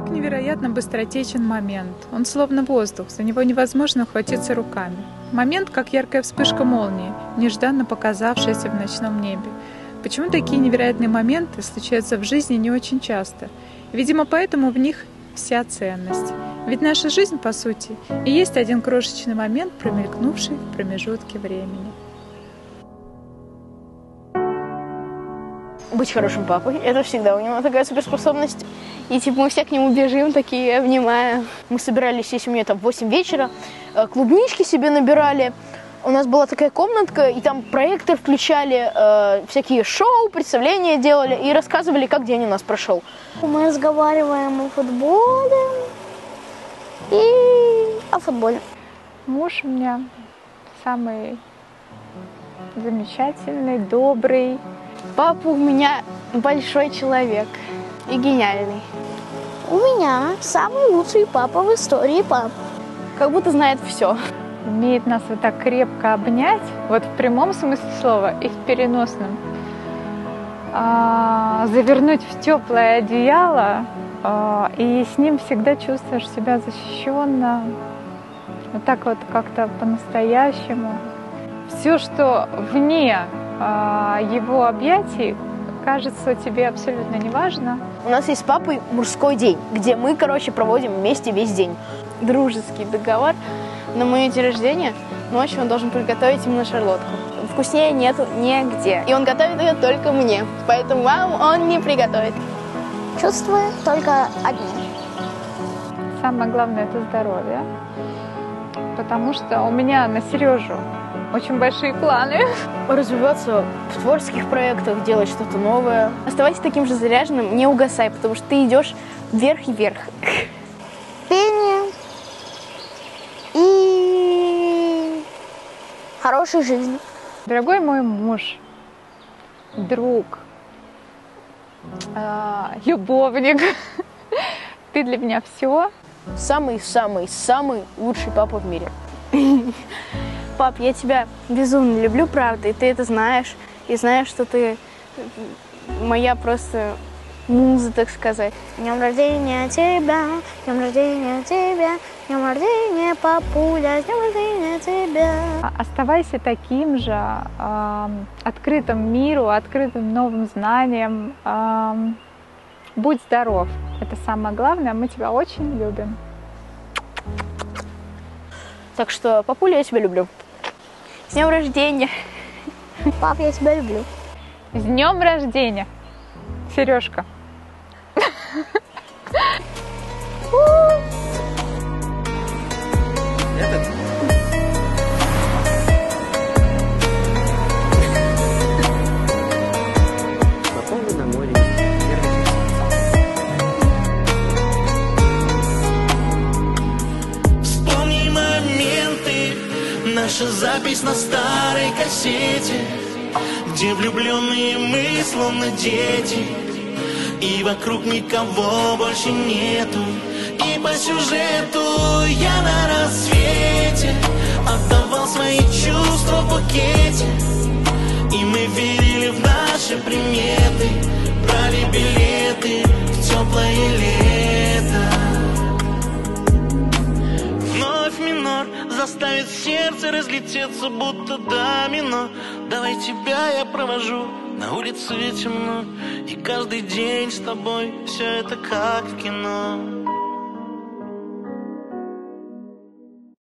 Так невероятно быстротечен момент. Он словно воздух, за него невозможно ухватиться руками. Момент, как яркая вспышка молнии, нежданно показавшаяся в ночном небе. Почему такие невероятные моменты случаются в жизни не очень часто? Видимо, поэтому в них вся ценность. Ведь наша жизнь, по сути, и есть один крошечный момент, промелькнувший в промежутке времени. Быть хорошим папой, это всегда у него такая суперспособность. И типа мы все к нему бежим, такие, обнимая. Мы собирались, если у меня там в 8 вечера, клубнички себе набирали. У нас была такая комнатка, и там проектор включали, всякие шоу, представления делали и рассказывали, как день у нас прошел. Мы разговариваем о футболе и о футболе. Муж у меня самый замечательный, добрый. Папа у меня большой человек и гениальный. У меня самый лучший папа в истории пап. Как будто знает все. Умеет нас вот так крепко обнять, вот в прямом смысле слова и в переносном. Завернуть в теплое одеяло, и с ним всегда чувствуешь себя защищенно. Вот так вот как-то по-настоящему. Все, что вне его объятий, кажется тебе абсолютно неважно. У нас есть с папой мужской день, где мы, проводим вместе весь день. Дружеский договор. На мое день рождения ночью он должен приготовить именно шарлотку. Вкуснее нету нигде. И он готовит ее только мне. Поэтому вам он не приготовит. Чувства только одни. Самое главное – это здоровье. Потому что у меня на Сережу очень большие планы. Развиваться в творческих проектах, делать что-то новое. Оставайся таким же заряженным, не угасай, потому что ты идешь вверх и вверх. Пение и хорошей жизни. Дорогой мой муж, друг, любовник, ты для меня все. Самый-самый-самый лучший папа в мире. Пап, я тебя безумно люблю, правда, и ты это знаешь. И знаешь, что ты моя просто муза, так сказать. Днем рождения тебя, днем рождения тебя, днем рождения, папуля, с днем рождения тебя. Оставайся таким же открытым миру, открытым новым знаниям. Будь здоров. Это самое главное. Мы тебя очень любим. Так что, папуля, я тебя люблю. С днем рождения. Пап, я тебя люблю. С днем рождения, Сережка. Вспомни моменты, наша запись на старой кассете, где влюбленные мы словно дети, и вокруг никого больше нету. И по сюжету я на рассвете отдавал свои чувства в букете, и мы верили в наши приметы, брали билеты в теплое лето. Вновь минор заставит сердце разлететься, будто домино. Давай тебя я провожу, на улице темно, и каждый день с тобой все это как в кино.